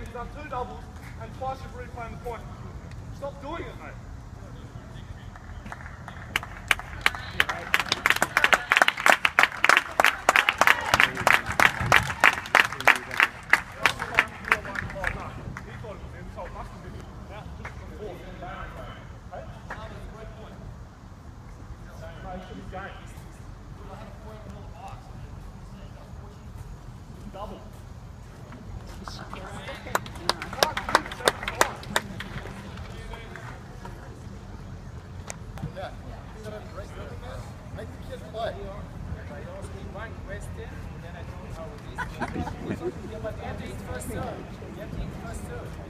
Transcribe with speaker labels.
Speaker 1: You've done 2 doubles and twice you've reclaimed the point. Stop doing it, mate. Double.
Speaker 2: Yeah. Make the kids play.
Speaker 3: One question, then I don't know how it is. Yeah, but you have to eat first serve. You have to eat first serve.